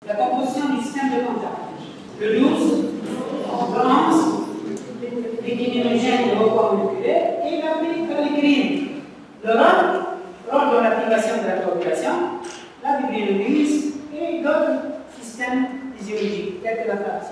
La composition du système de contact. Le 12, le 11, les criminogènes de repos moléculaire et la fibrinolyse. Le rôle de l'activation de la coagulation, la fibrinolyse et d'autres systèmes physiologiques, tels que la traction.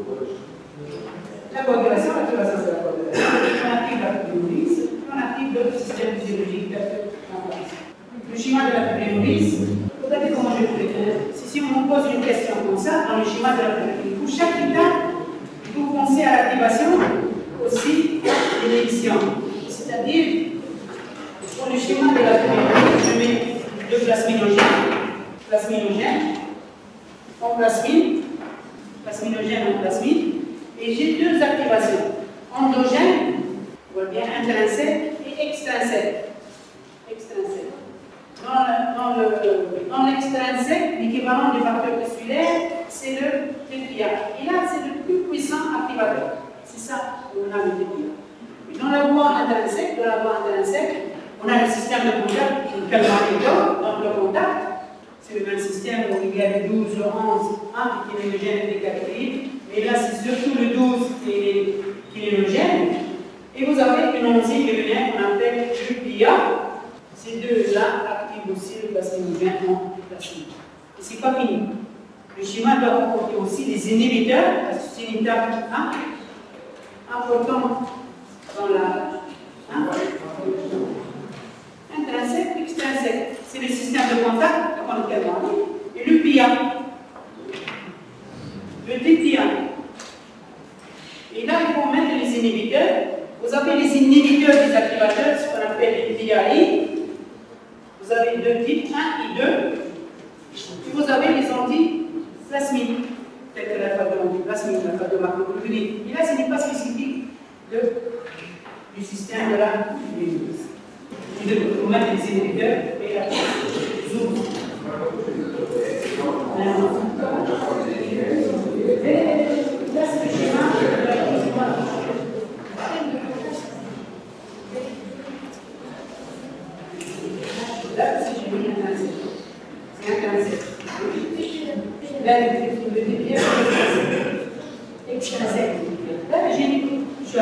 La coagulation, l'activation de la coagulation, on active la fibrinolyse, on active d'autres systèmes physiologiques, tels que la traction. Le schéma de la fibrinolyse, regardez comment je vais faire. Si on me pose une question comme ça, dans le schéma de la fibrinolyse, pour chaque étape, vous pensez à l'activation aussi de l'émission. C'est-à-dire, pour le schéma de la fibrinolyse, je mets deux plasminogènes, en plasminogène en plasmine, et j'ai deux activations, endogène, on voit bien intrinsèque et extrinsèque. Dans l'extrinsèque, l'équivalent du facteur tessulaire, c'est le TPA. Et là, c'est le plus puissant activateur. C'est ça qu'on a le TPA. Dans la voie intrinsèque, on a le système de contact qui est dans le contact. C'est le même système où il y a le 12, le 11, qui est le gène des catégories. Mais là, c'est surtout le 12 qui est le gène. Et vous avez une enzyme régulière qu'on appelle l'UPA. Ces deux-là activent aussi le plasminogène en plasmine. Et c'est pas fini. Le schéma doit comporter aussi des inhibiteurs, parce que c'est une étape importante dans la intrinsèque, extrinsèque. C'est le système de contact qu'on appelle et l'UPA. Le TPA. Et là, il faut mettre les inhibiteurs. Vous avez les inhibiteurs des activateurs, ce qu'on appelle les PAI. Vous avez deux types, 1 et 2. Et vous avez les antiplasmides, tels que la plasmide, la macroglobulines. Et là, ce n'est pas spécifique du système de la fibrinolyse. Il faut mettre les inhibiteurs et la zoom. Là, c'est le schéma de la là, c'est le intrinsèque. C'est intrinsèque. Là, le TPA, c'est extrinsèque. Là, j'ai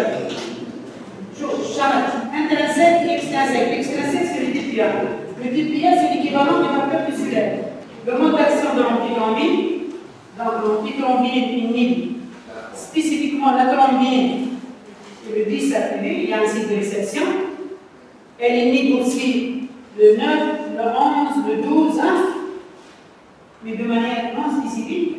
intrinsèque et extrinsèque. L'extrinsèque, c'est le TPA. Le TPA, c'est l'équivalent du facteur tessulaire. Le mode d'action de l'antithrombine. Donc, l'antithrombine inhibe spécifiquement la thrombine et le disactivé. Il y a un site de réception. Elle inhibe aussi le 9, le 11, le 12, mais de manière non spécifique.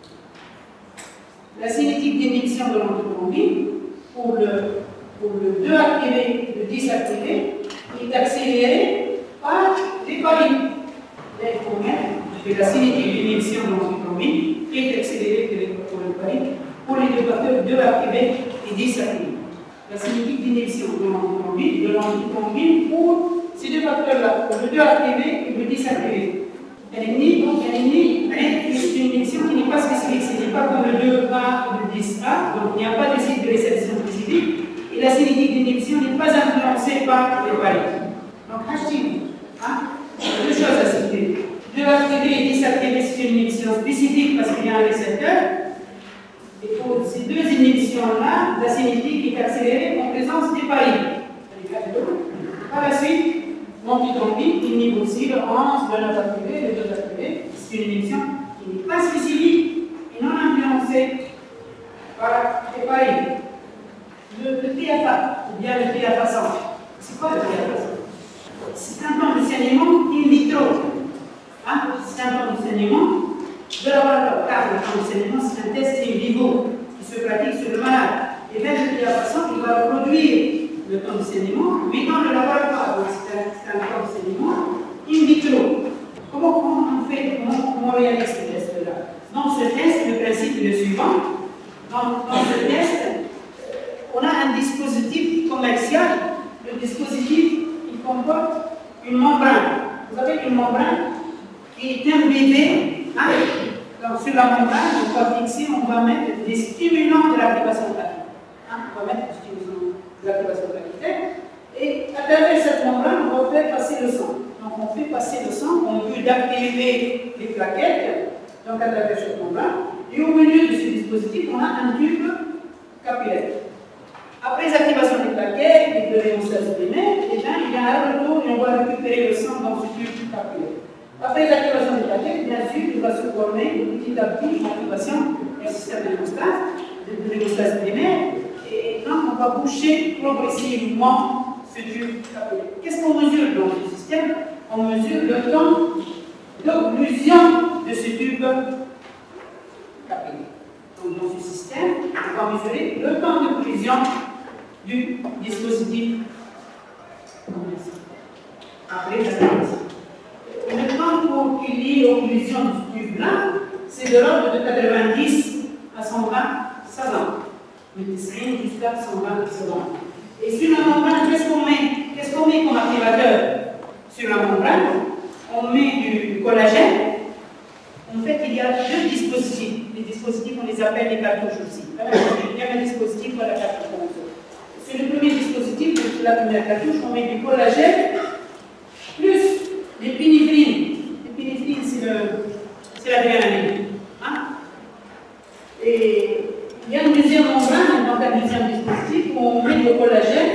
La cinétique d'inhibition de l'antithrombine pour le 2 activé, le 10 activé, est accélérée par les parines. Là, il faut mettre que la cinétique d'inhibition de l'antithrombine est accélérée pour les parines pour les deux facteurs 2 activés et 10 activés. La cinétique d'inhibition de l'antithrombine pour ces deux facteurs-là, le 2 activé et le 10 activé. Elle est née, mais c'est une inhibition qui n'est pas spécifique. Ce n'est pas comme le 2A ou le 10A, donc il n'y a pas de site de réception spécifique. Et la cinétique d'inhibition n'est pas influencée par les parines. Donc, deux choses à citer. 2 activé et 10 activé, c'est une inhibition spécifique parce qu'il y a un récepteur. Et pour ces deux inhibitions-là, la cinétique est accélérée en présence des parines. Par la suite, l'antithrombine inhibe aussi le 11, le 9 activé, le 2 activé. C'est une inhibition qui n'est pas spécifique et non influencée par les parines. Le TFA, ou bien le TFA 100. C'est quoi le TFA 100? C'est un plan de saignement in vitro. C'est un plan de saignement de laboratoire. Car le plan de saignement, c'est un test in vivo qui se pratique sur le malade. Et même le TFA 100, il va produire le temps de saignement, mais dans le laboratoire. Donc c'est un temps de saignement in vitro. Comment on réalise ce test-là? Dans ce test, le principe est le suivant. Dans ce test, on a un dispositif commercial. Le dispositif, il comporte une membrane. Vous avez une membrane qui est imbibée. Donc sur la membrane, on va fixer, on va mettre des stimulants de l'activation plaquettaire. On va mettre des stimulants de l'activation plaquettaire. Et à travers cette membrane, on va faire passer le sang. Donc on fait passer le sang, on veut d'activer les plaquettes donc à travers cette membrane. Et au milieu de ce dispositif, on a un tube capillaire. Après l'activation des plaquettes et de l'hémostase primaire, il y a un retour et on va récupérer le sang dans ce tube capillaire. Après l'activation des plaquettes, bien sûr, il va se former petit à petit l'activation du système de l'hémostase primaire. Et donc, on va boucher progressivement ce tube capillaire. Qu'est-ce qu'on mesure dans ce système? On mesure le temps d'occlusion de ce tube capillaire. Donc, dans ce système, on va mesurer le temps d'occlusion du dispositif. Après la sortie. Le temps pour qu'il y ait occlusion du tube-là, c'est de l'ordre de 90 à 120 secondes. Jusqu'à 120 secondes. Et sur la membrane, qu'est-ce qu'on met comme activateur sur la membrane? On met du collagène. En fait, il y a deux dispositifs. Les dispositifs, on les appelle les cartouches aussi. Il y a un dispositif pour la cartouche. Sur le premier dispositif, la première cartouche, on met du collagène plus l'épinéphrine. L'épinéphrine, c'est l'adrénaline. Hein? Et il y a une deuxième membrane, donc un deuxième dispositif, où on met le collagène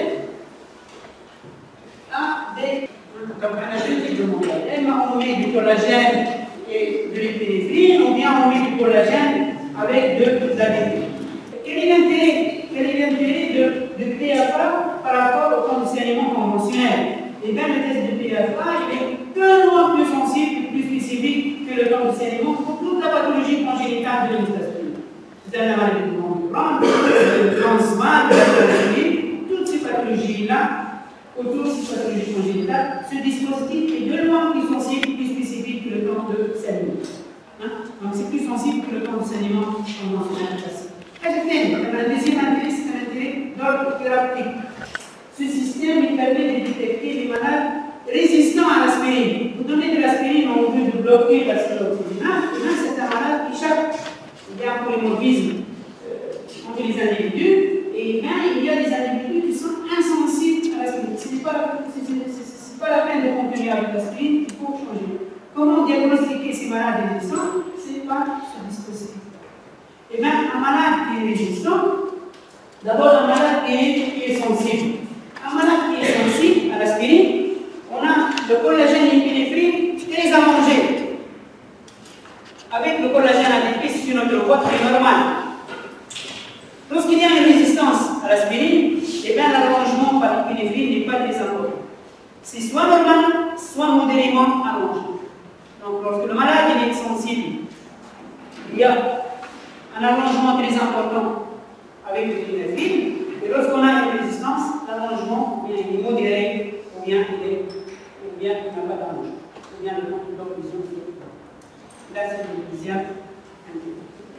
à des. Donc, on a deux types de membranes. On met du collagène et de l'épinéphrine, ou bien on met du collagène avec de l'adrénaline. Quel est l'intérêt de PFA par rapport au conditionnement conventionnel? Et bien, le test de PFA, il est tellement plus sensible, plus spécifique que le conditionnement pour toute la pathologie congénitale de l'hémostase. C'est la maladie du membrane, le transmat, la pathologie, toutes ces pathologies-là, autour de ces pathologies congénitales, ce dispositif est de loin plus sensible, plus spécifique que le temps de saignement. Hein? Donc c'est plus sensible que le temps de saignement conventionnel classique. Le deuxième intérêt, c'est un intérêt d'ordre thérapeutique. Ce système il permet de détecter les malades résistants à l'aspirine. Vous donnez de l'aspirine en vue de bloquer la sclérose oxygenale, et là c'est un malade qui échappe. Il y a un polymorphisme entre les individus, et bien il y a des individus qui sont insensibles à l'aspirine. Ce n'est pas la peine de continuer avec l'aspirine, il faut changer. Comment diagnostiquer ces malades résistants? C'est par ce dispositif. Et bien, un malade qui est résistant, d'abord un malade qui est sensible. Un malade qui est sensible à l'aspirine, on a le collagène et l'épinéphrine très allongé. Avec le collagène ADP sur notre voie très normal. Lorsqu'il y a une résistance à l'aspirine, eh bien l'allongement par l'épinéphrine n'est pas très important. C'est soit normal, soit modérément allongé. Donc lorsque le malade est sensible, il y a un allongement très important avec l'épinéphrine, et lorsqu'on a une résistance, l'allongement est modéré, ou bien il n'a pas d'allongement, ou bien le temps d'occlusion. Là, c'est le deuxième intérêt.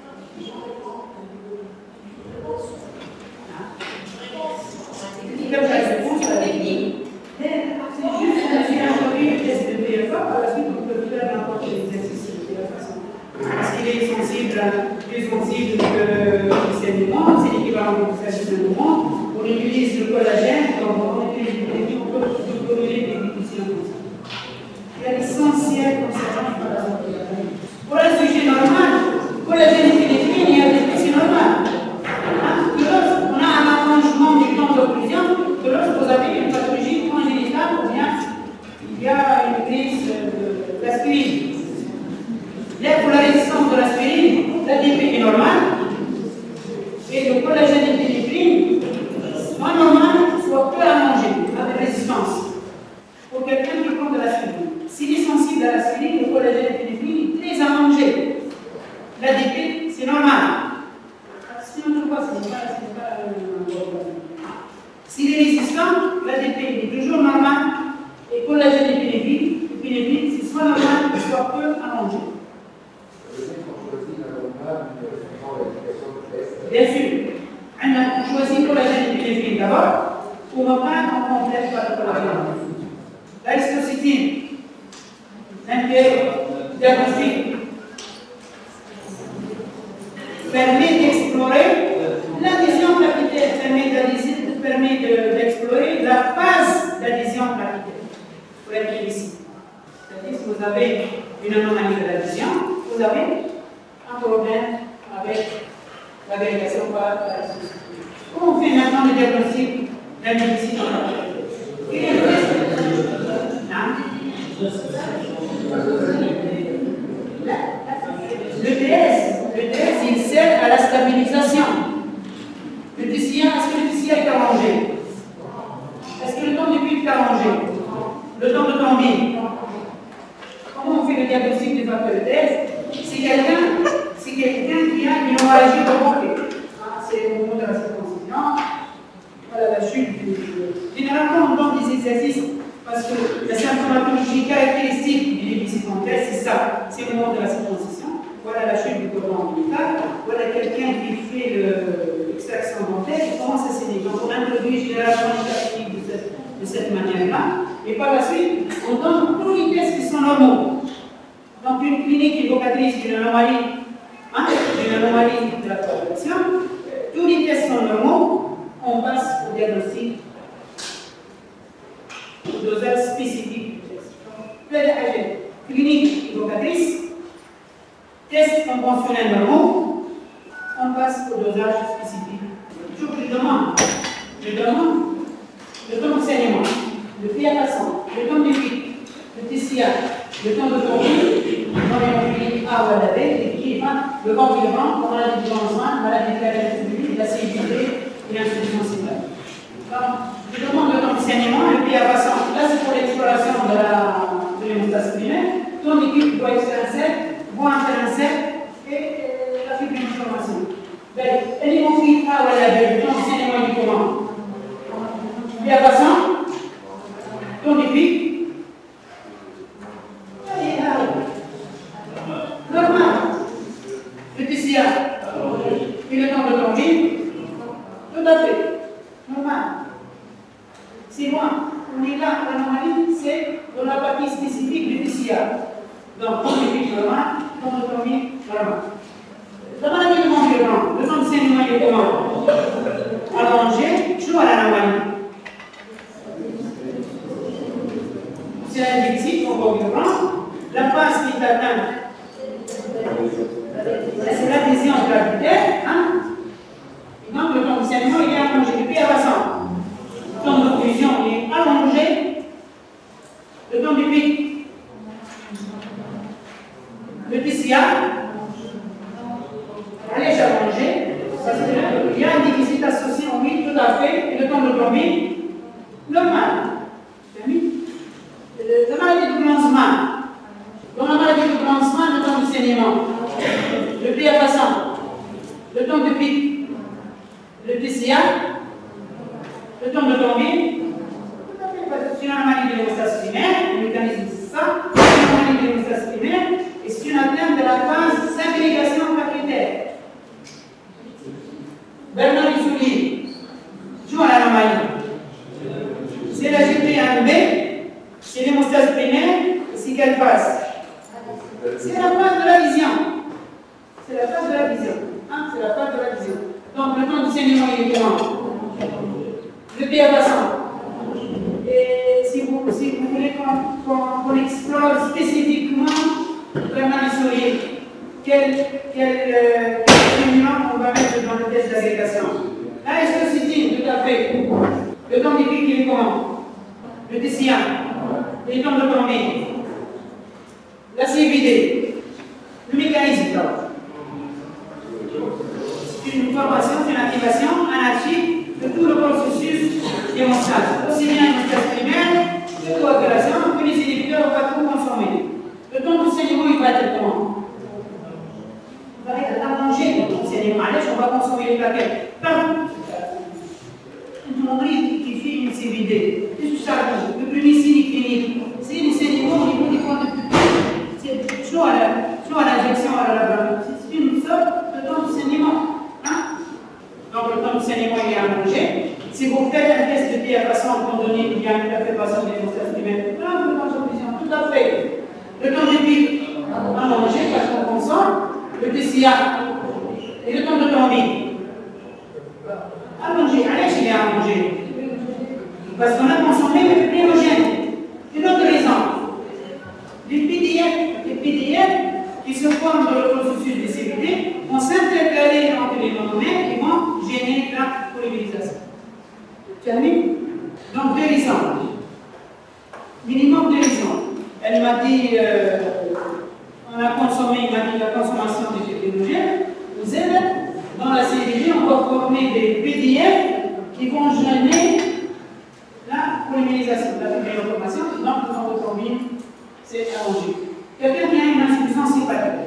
Comme la réponse à l'équipe, c'est juste introduit le test de PFA, par la suite on peut faire n'importe quel exercice de la façon. Parce qu'il est sensible, plus sensible que le saignement, c'est l'équivalent du saignement. On utilise le collagène, on utilise des définitions comme ça. Il y a l'essentiel concernant le pour un sujet normal, collagène et l'épinéphrine, il y a des effets normaux. Que lorsqu'on a un allongement du temps d'occlusion, que lorsque vous avez une pathologie congénitale, ou bien il y a une crise d'aspirine. Là, pour la résistance de l'aspirine, l'ADP est normal, et le collagène et l'épinéphrine, soit normal, soit peu allongé, avec résistance. Pour quelqu'un qui prend de l'aspirine. S'il est sensible à l'aspirine, le collagène et l'épinéphrine est très allongé. L'ADP, c'est normal. Si on ne trouve pas, ce n'est pas s'il est résistant, l'ADP est toujours normal, et collagène et l'épinéphrine, c'est soit normal, soit peu allongé. Bien sûr, on choisit collagène et l'épinéphrine d'abord, pour ne pas en complète par le collagène. La histocystine, l'intérêt diagnostic, permet d'explorer l'adhésion plaquettaire, permet d'explorer la phase d'adhésion plaquettaire. Pour être ici. C'est-à-dire que vous avez une anomalie de l'adhésion, vous avez problème avec l'agrégation par la société. Comment on fait maintenant le diagnostic de la médecine en quel est le test? Le TS, il sert à la stabilisation. Le TCA, est-ce que le TCA est allongé? Est-ce que le temps du pic est allongé? Le temps de tombée? Comment on fait le diagnostic des facteurs de TS? C'est quelqu'un qui a une hémorragie provoquée. C'est au moment de la circoncision. Voilà la chute. Généralement, on donne des exercices parce que la symptomatologie caractéristique du déficit dentaire, c'est ça. C'est au moment de la circoncision. Voilà la chute du cordon ombilical. Voilà quelqu'un qui fait l'extraction dentaire et commence à saigner. Donc, on introduit généralement une technique de cette manière-là. Et par la suite, on donne tous les tests qui sont normaux. Donc, une clinique évocatrice d'une anomalie de la coagulation, tous les tests sont normaux, on passe au diagnostic, au dosage spécifique du test. Clinique évocatrice, tests conventionnels normaux, on passe au dosage spécifique. Toujours je demande le temps de saignement, le diapason, le temps du pic, le TCA, le temps de tombée, l'hémophilie A ou la B, le corps vivant, la maladie du lancement, la maladie de la CIVD et l'insuffisance cérébrale. Donc, je demande le temps de saignement, le diapason. Là, c'est pour l'exploration de l'hémostase primaire. Ton équipe doit extraire boire un et la fibre d'information. L'hémophilie A ou la B, le temps de saignement du comment? Diapason, ton équipe. Normal. Le TCA. Et le temps de tombée. Tout à fait. Normal. C'est moi. On est là, l'anomalie, c'est dans la partie spécifique du TCA. Donc, temps de vie normal, temps de tombée normal. La maladie de mon le temps de saignement est comment? Allongé, toujours à l'anomalie. C'est un déficit, on va violent. La phase qui est atteinte, c'est l'adhésion gravitaire. Et donc, le temps de saignement est allongé. Le diapason, le temps d'occlusion est allongé. Le temps du pic, le TCA, allège allongé. Il y a un déficit associé en oui, tout à fait. Et le temps de tombée, normal. La maladie du lancement. Dans la maladie du lancement, le temps de saignement, le diapason, le temps de pic, le TCA, le temps de tombée, c'est une anomalie de l'hémostase primaire, le mécanisme c'est ça, c'est une anomalie de l'hémostase primaire, et c'est une atteinte de la phase ségrégation facultaire. Bernard Soulier joue à l'anomalie. C'est la GP1B, c'est l'hémostase primaire, et c'est quelle phase? C'est la phase de la vision. C'est la phase de la vision. C'est la phase de la vision. Donc, le temps de saignement est comment? Le diapason. Et si vous voulez qu'on explore spécifiquement vraiment le sourire, quel stimulant on va mettre dans le test d'agrégation? La histocystine, tout à fait. Le temps du pic, il est comment? Le TCA. Les temps de tombée. La CVD, le mécanisme d'abord. C'est une formation, c'est une activation anarchique de tout le processus d'hémostase. Aussi bien l'hémostase primaire, que coagulation, que les inhibiteurs, on va tout consommer. Le temps de saignement, il va être comment? Il va être allongé, le temps de saignement. Allez, on va consommer les plaquettes. Tout le monde qui fait une CVD. Qu'est-ce que ça dit? Le premier signe clinique, c'est le saignement au niveau des points de pupille. Soit à l'injection à la blanche. C'est une sorte de temps de saignement. Donc le temps de saignement est allongé. Si vous faites un test de diapason à un moment donné, il y a une perturbation des hémostase primaire, tout à fait. Le temps de pic allongé parce qu'on consomme, le TCA et le temps de tombée. Allongé, allez, il est allongé. Parce qu'on a consommé le fibrinogen. Une autre raison. Les PDF qui qui se forment dans le processus de CVD vont s'intercaler entre les monomères et vont gêner la polymérisation. Tu as mis? Donc 2 lisanges. Minimum 2 lisanges. Elle m'a dit, on a consommé, il m'a dit la consommation de fibrinogen. Vous êtes dans la CVD, on va former des PDF qui vont gêner la polymérisation de la fibrinoformation. Donc, nous avons combine, c'est allongé. Quelqu'un qui a une insuffisance hépatique.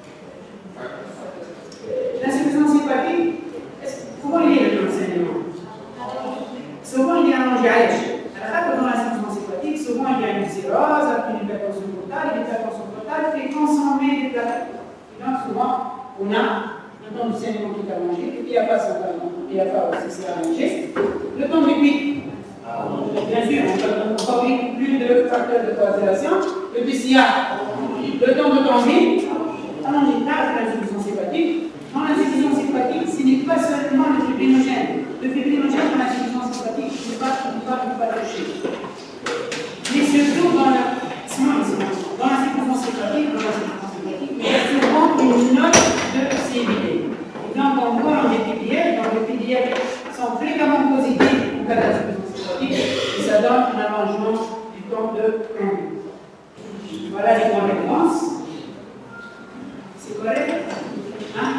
L'insuffisance hépatique, comment il est le enseignement? Souvent, il est allongé à l'âge. Alors, dans l'insuffisance hépatique, souvent, il y a une cirrhose, une hypertension totale, et l'hypertension totale fait consommer des plaquettes. Et donc, souvent, on a le temps du saignement qui est allongé, et puis il n'y a pas aussi, c'est allongé. Le temps du pic, bien sûr, on fabrique plus de facteurs de coagulation. Le PCA, le temps de transit, allongé, là, c'est l'insuffisance hépatique. Dans l'insuffisance hépatique, ce n'est pas seulement le fibrinogène. Le fibrinogène dans l'insuffisance hépatique, il ne peut pas toucher. Mais surtout dans l'insuffisance hépatique, il y a souvent une note de CVD. Et donc, on voit dans les PDF, donc les PDF sont fréquemment positifs en cas d'insuffisance hépatique, et ça donne un allongement du temps de transit. Voilà les grandes réponses. C'est correct? Hein?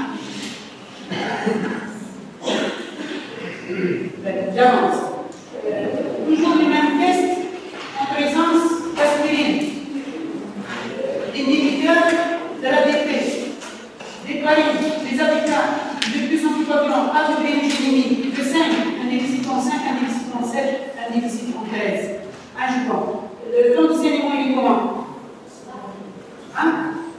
J'avance. Toujours les mêmes tests en présence d'aspirine, inhibiteur de la détresse, des parines, des habitats, de plus en plus coagulants, agglomérulémie, de 5, un déficit en 5, un déficit en 7, un déficit en 13. Ajoutant. Le temps de saignement, il est comment? Hein?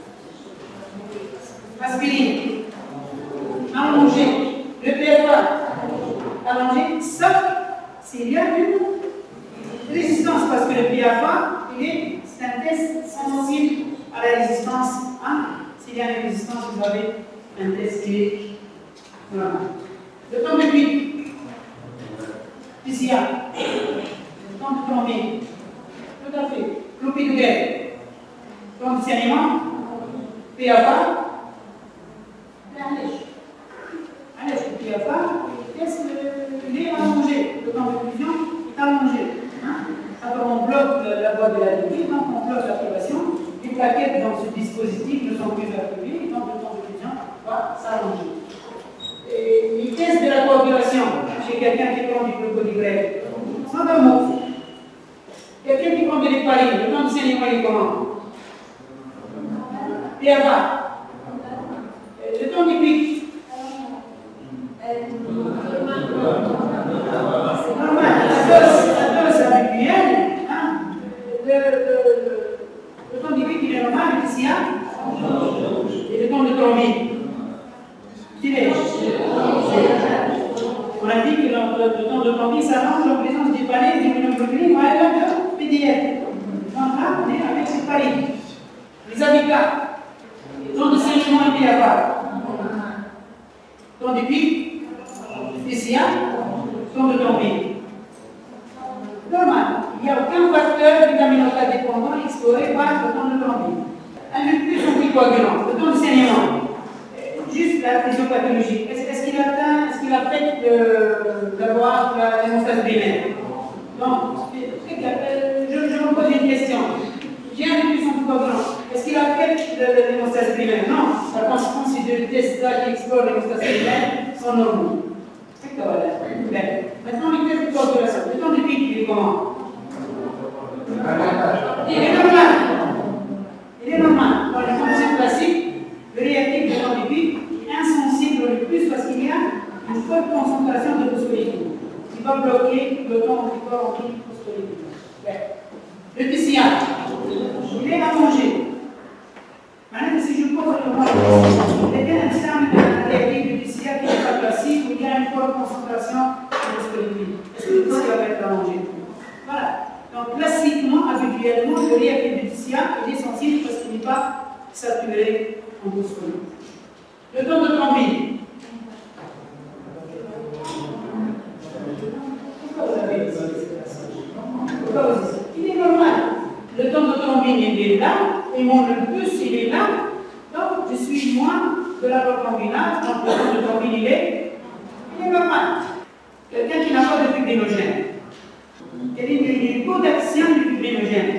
Aspirine. Allongé. Le PFA. Allongé. Sauf s'il y a une résistance, parce que le PFA, c'est un test sensible à la résistance. Hein? S'il y a une résistance, vous avez un test qui est normal. Le temps de cuit. PCA. Le temps de plombier. Tout à fait. Clopidogrel. Temps de saignement. PFA. Allez, le PFA, il est allongé. Le temps de fusion est allongé. Hein? Alors on bloque la voie de la liquide, donc on bloque l'activation. Les plaquettes dans ce dispositif ne sont plus activées, donc le temps de fusion va s'allonger. Les tests de la coagulation chez quelqu'un qui prend du clopidogrel, sans un mot. Quelqu'un qui prend de l'héparine, le temps de saignement est comment? PFA. Le temps du pic. C'est normal. La dose habituelle, hein? Le temps du pic, il est normal, le PCA. Et le temps de thrombine. On a dit que le temps de thrombine s'allonge en présence des palais, des immunoglobuline, ou alors de PDF. Donc là, on est avec ces palais. Les habitats. Le temps de saignement est PFA. Temps du pic, PCA, temps de thrombine. Normal. Il n'y a aucun facteur vitaminotal dépendant exploré par le temps de thrombine. Un de plus anticoagulant, le temps de saignement. Juste la physiopathologie. Est-ce qu'il affecte d'avoir l'hémostase primaire? Non. Je me pose une question. J'ai un de plus anticoagulant. Est-ce qu'il affecte l'hémostase primaire? Non. Par contre, ces deux tests-là qui explorent l'hémostase primaire sont normaux. C'est que voilà. Maintenant, les tests de coagulation. Le temps de pic, il est comment? Il est normal. Il est normal. Dans les conditions classiques, le réactif du temps du pic est insensible le plus parce qu'il y a une forte concentration de phospholipide. Il va bloquer le temps du corps anti-phospholipide. Le PCA, il est allongé. Maintenant, si je pose le mot, il y a un examen de réactif du PCA qui n'est pas classique où il y a une forte concentration de phospholipide. Est-ce que le PCA va être allongé? Voilà. Donc, classiquement, habituellement, le réactif du PCA est sensible parce qu'il n'est pas saturé en phospholipide. Le temps de thrombine. Pourquoi vous avez dit il est normal. Le temps de thrombine, il est là, et mon lupus, il est là. Donc, je suis moins de la combinate, donc le taux de thrombine, il est normal. Quelqu'un qui n'a pas de fibrinogène. Quel est le taux d'action du fibrinogène?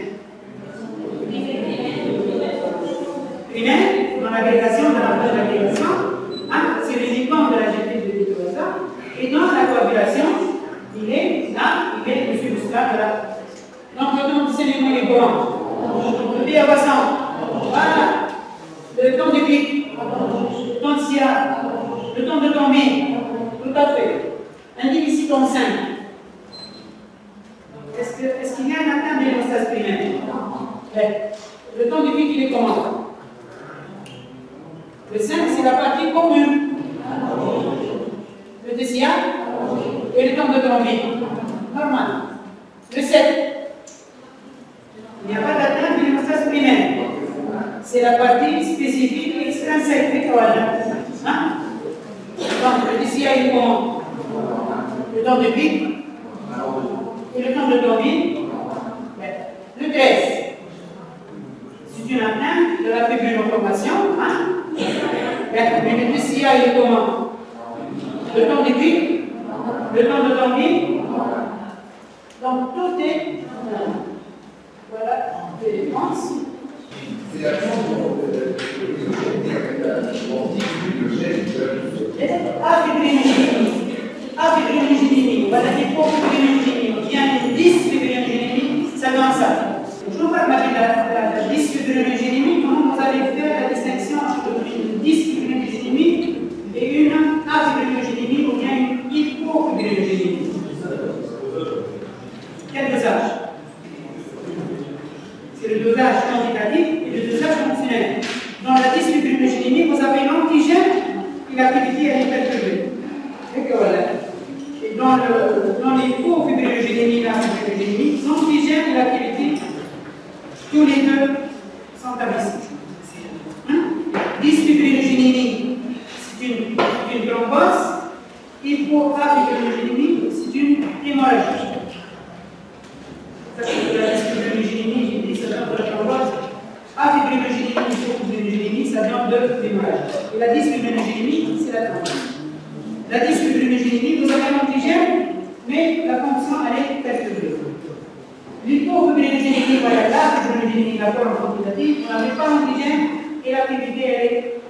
Primaire, dans l'agrégation, dans la phase d'agrégation, hein, c'est uniquement de la GT de détosa. Et dans la coagulation, il est là, il est dessus le stade là. Donc le temps de saignement est comment? Le pied passant. Voilà. Le temps de clic, le temps de SIA, le temps de tombée. Tout à fait. Individu comme 5. Est-ce qu'il y a un atteint de l'hémostase primaire? Le temps de clic, il est comment? Le 5, c'est la partie commune. Le DCA et le temps de tombée. Normal. Le 7. Il n'y a pas d'atteinte de l'hémostase primaire. C'est la partie spécifique extrinsèque des coagulants. Hein? Donc, le DCA est comment? Le temps de pic et le temps de tombée. Le 13. C'est une atteinte de la fibriloformation. Hein? Mais le DCA est comment? Le temps de pic, le temps de tombée. Donc, tout est. Voilà, les défenses. Afibrinogénémie, voilà des hypofibrinogénémie, bien une dysfibrinogénémie, ça donne ça. Je vous parle de la dysfibrinogénémie, comment vous allez faire la distinction entre une dysfibrinogénémie et une afibrinogénémie ou bien une hypofibrinogénémie. Quel dosage? C'est le dosage quantitatif et le dosage fonctionnel. Dans la dysfibrinogénémie, vous avez l'antigène et l'activité elle est perturbée. Et que voilà. Et dans l'hypofibrinogénémie et la fibrogénémie, l'antigène et l'activité, tous les deux sont abaissés. Dysfibrinogénémie, c'est une thrombose. Hypoafibrinogénémie, c'est une hémorragie. Ça, c'est de la dysfibrinogénémie, j'ai dit, ça donne de la thrombose. Afibrinogénémie, hypofibrinogénémie, ça donne de l'hémorragie. Et la dysfibrinogénémie, c'est la thrombose. La dysfibrinogénémie, vous avez l'antigène, mais la fonction, elle est perturbée. L'hypofibrinogénémie, voilà, la fibrogénémie, la forme quantitative, on n'avait pas l'antigène et l'activité, elle est